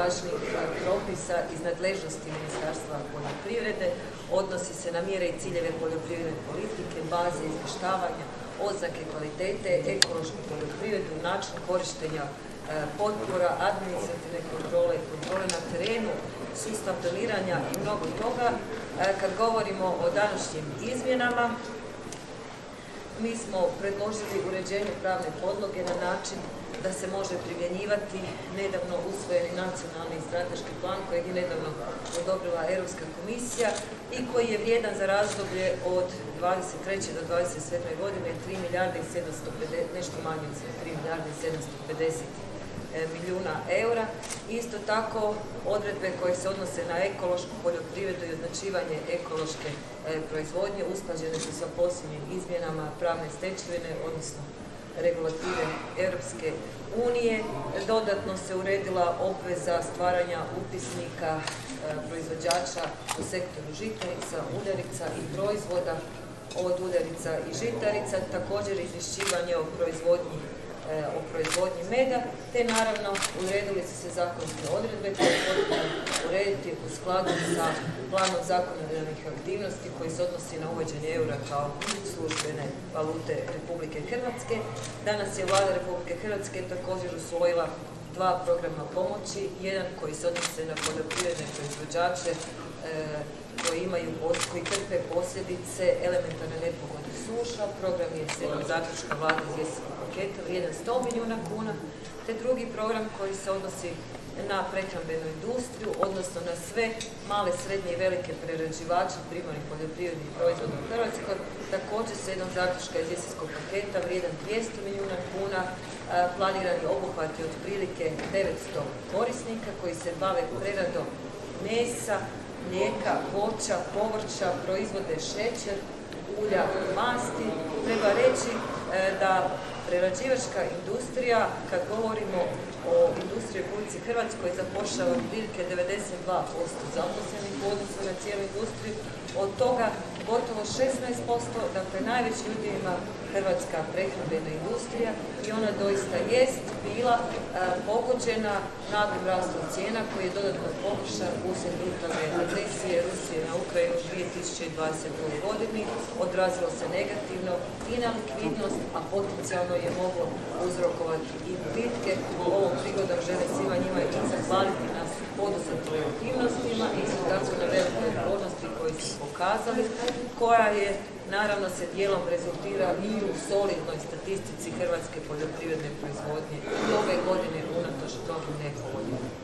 najvažnijih propisa iz nadležnosti Ministarstva poljoprivrede. Odnosi se na mjere i ciljeve poljoprivredne politike, baze izvještavanja, oznake kvalitete, ekološku poljoprivredu, način korištenja potpora, administrativne kontrole, kontrole na terenu, sustav doniranja i mnogo toga. Kad govorimo o današnjim izmjenama, mi smo predložili uređenje pravne podloge na način da se može primjenjivati nedavno usvojeni nacionalni strateški plan kojeg je nedavno odobrila Europska komisija i koji je vrijedan za razdoblje od 23. do 27. godine 3 milijarde i 750, nešto manje od 3 milijarde i 750 milijuna eura. Isto tako odredbe koje se odnose na ekološku poljoprivredu i označivanje ekološke proizvodnje usklađene su sa posljednjim izmjenama pravne stečevine, odnosno regulative Europske unije. Dodatno se uredila obveza stvaranja upisnika proizvođača u sektoru žitarica, udarica i proizvoda od udarica i žitarica, također izvješćivanje o proizvodnji meda, te naravno uredili su se zakonske odredbe koje je potrebno urediti u skladu sa planom zakonodavnih aktivnosti koji se odnosi na uvođenje eura kao službene valute Republike Hrvatske. Danas je Vlada Republike Hrvatske također usvojila 2 programa pomoći, jedan koji se odnose na poljoprivredne proizvođače koji trpe posljedice elementarne nepogode suša. Program je slijedom zaključka Vlade iz jesenskog paketa vrijedan 100 milijuna kuna, te drugi program koji se odnosi na prehrambenu industriju, odnosno na sve male, srednje i velike prerađivače primarnih poljoprivrednih proizvoda u Hrvatskoj. Također slijedom zaključka iz jesenskog paketa vrijedan 200 milijuna kuna, planirani obuhvati otprilike 900 korisnika koji se bave preradom mesa, mlijeka, voća, povrća, proizvode šećer, ulja, masti. Treba reći da prerađivačka industrija, kad govorimo o industriji u Republici Hrvatskoj, zapošljava otprilike 92% zaposlenih u odnosu na cijelu industriju, od toga gotovo 16%, dakle najveći udio ima hrvatska prehrambena industrija i ona doista jest bila pogođena naglim rastom cijena koji je dodatno pogoršan uslijed brutalne agresije Rusije na Ukrajinu u 2022. godini. Odrazilo se negativno i na likvidnost, a potencijalno je moglo uzrokovati i gubitke. Ovom prigodom želim svima njima i zahvaliti na poduzetim aktivnostima i isto tako na velikoj odgovornosti koji su pokazali, koja je naravno se dijelom rezultira i u solidnoj statistici hrvatske poljoprivredne proizvodnje ove godine unatoč mnogim nepogodima.